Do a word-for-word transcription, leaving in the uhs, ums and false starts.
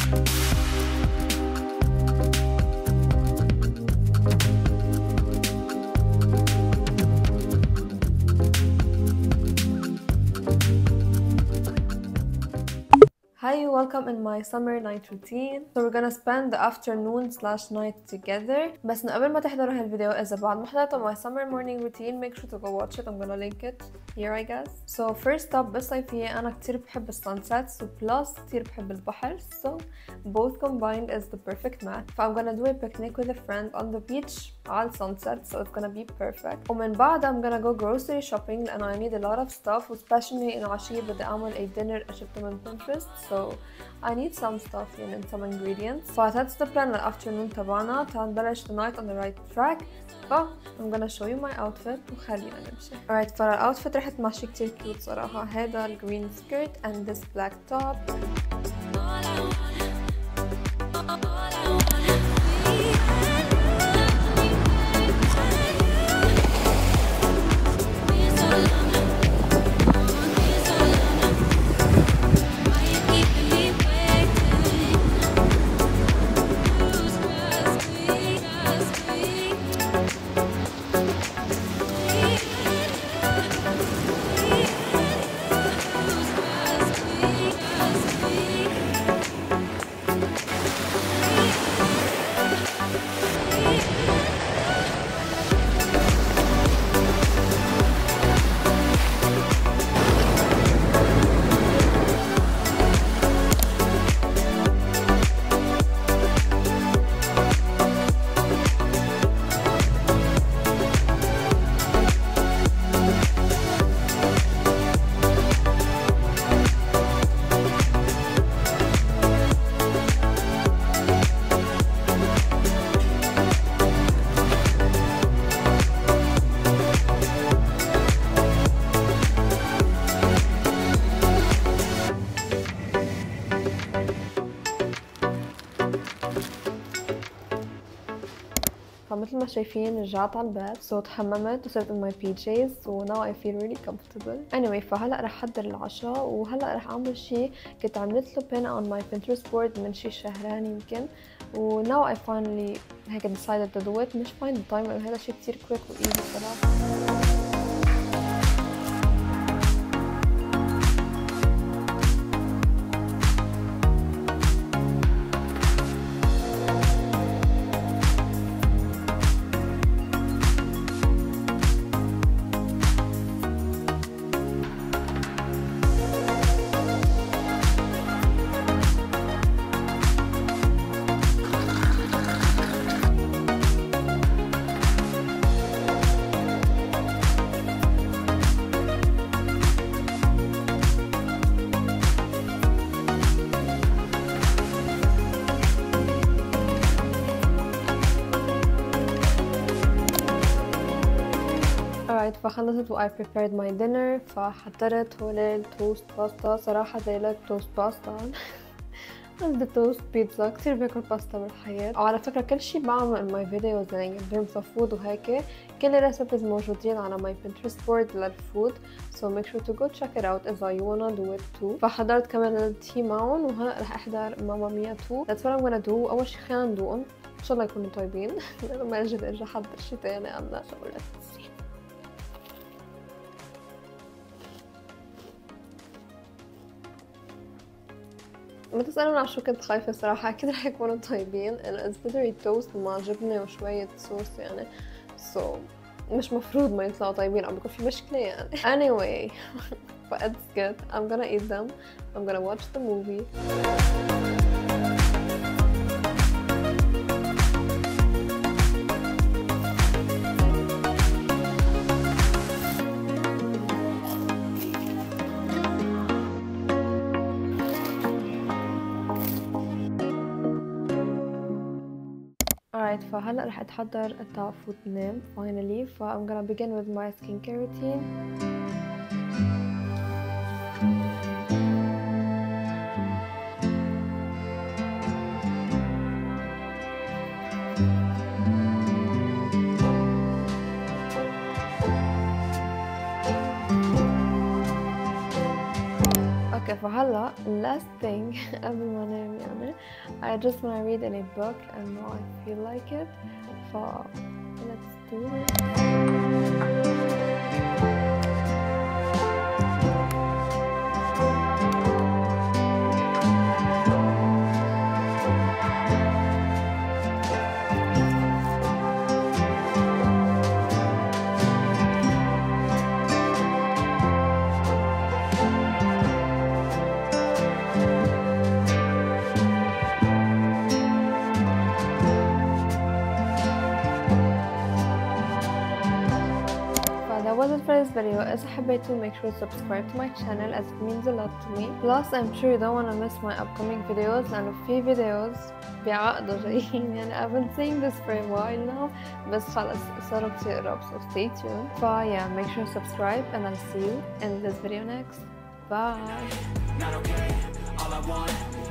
Hi, welcome in my summer night routine. So we're gonna spend the afternoon slash night together. بس إنه قبل ما تحضروا هالفيديو إذا بعد ما حضرتوا my summer morning routine, make sure to go watch it. I'm gonna link it here I guess. So first up بالصيفية أنا كتير بحب السانسيتس و plus كتير بحب البحر. So both combined is the perfect match. So I'm gonna do a picnic with a friend on the beach على السانسيت. So it's gonna be perfect. ومن بعد I'm gonna go grocery shopping لأنه I need a lot of stuff. especially إنه عشية بدي أعمل a dinner أجبته من Pinterest. So I need some stuff يعني and some ingredients. So that's the plan للafternoon تبعنا. تعال نبلش the night on the right track. So I'm gonna show you my outfit وخلينا نمشي. Alright, فر الاوتفيت رح تمشي كتير كيوت صراحة. هذا ال green skirt and this black top. فمثل ما شايفين رجعت على البيت. so تحممت وصرت in my بي جيز و now I feel really comfortable. anyway فهلا رح احضر العشاء وهلا رح اعمل شيء كنت عملت له pin on my Pinterest board من شي شهرين يمكن و now I finally هيك decided to do it. مش find the time لأنه هذا شيء كتير quick و easy صراحة. فخلصت و I prepared my dinner. فحضرت هول التوست باستا. صراحة they like توست باستا. قصدي توست بيتزا. كتير باكل باستا بالحياة. وعلى فكرة كل شي بعمل in my videos يعني in terms of food وهيك كل الريسبيز موجودين على my Pinterest board للفود. so make sure to go check it out if you wanna do it too. فحضرت كمان التي معهم وهلا رح احضر ماما ميا تو. that's what I'm gonna do. أول شي خلينا ندوقهم إن شاء الله يكونوا طيبين. لأنه ما أجي أرجع أحضر شي تاني عنا شغلات. ما تسألون عن شو كنت خايفة صراحة. أكيد رح يكونوا طيبين. أنا slithery toast مع جبنة وشوية صوص يعني so مش مفروض ما يطلعوا طيبين أو بيكون في مشكلة يعني. anyway but it's good. I'm gonna eat them. I'm gonna watch the movie. Alright, فهلا رح اتحضر اتفوت نام finally. ف I'm gonna begin with my skincare routine. اوكي فهلا هلا last thing قبل ما انام يعني I just wanna read any book and now I feel like it ف let's do it. That was it for this video. If you like it, make sure to subscribe to my channel as it means a lot to me. Plus, I'm sure you don't want to miss my upcoming videos لأنه في videos بيعقدوا جايين يعني I've been saying this for a while now بس خلص صاروا كتير قراب so stay tuned. So yeah, make sure to subscribe and I'll see you in this video next. Bye! Not okay. All I want